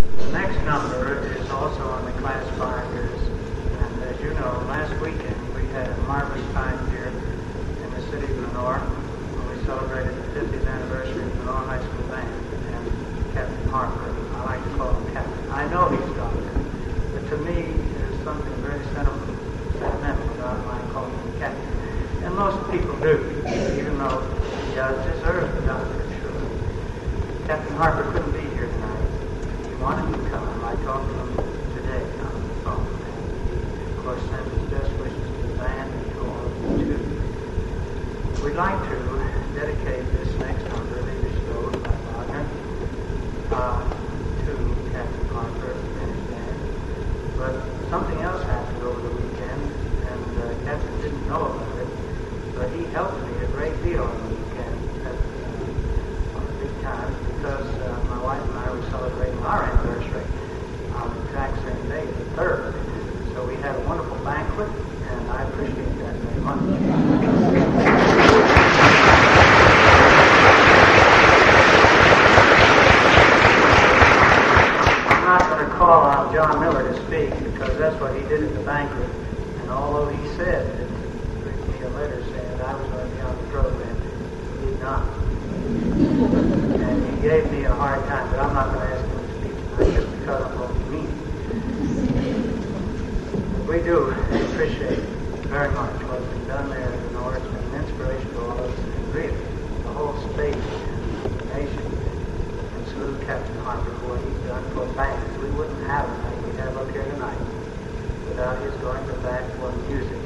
The next number is also on the class binders, and as you know, last weekend we had a marvelous time here in the city of Lenoir when we celebrated the 50th anniversary of the Lenoir High School Band, and Captain Harper, I like to call him Captain. I know he's Doctor, but to me there's something very sentimental about my calling him Captain. And most people do, even though he does deserve the doctorate, sure. Captain Harper couldn't be here tonight. He wanted to come. I talked to him today on the phone. And he, of course, sent his best wishes to the band and to all of you, too. We'd like to dedicate this next number, Liebestod by Wagner, to Captain Harper and his band. But something else happened over the weekend, and Captain didn't know about it. But he helped me a great deal on the weekend on the big times because my wife and I were celebrating our anniversary on the exact same day, the 3rd. So we had a wonderful banquet, and I appreciate that very much. I'm not going to call on John Miller to speak because that's what he did at the banquet. And although he said a letter saying I was going to be on the program. He did not. And he gave me a hard time, but I'm not going to ask him to speak tonight just because of what he means. We do appreciate very much what's been done there in the North. It's been an inspiration to all of us, and really, the whole state and the nation. And salute Captain Harper for what he's done for bands. We wouldn't have it like we have up here tonight without his going to bat for music.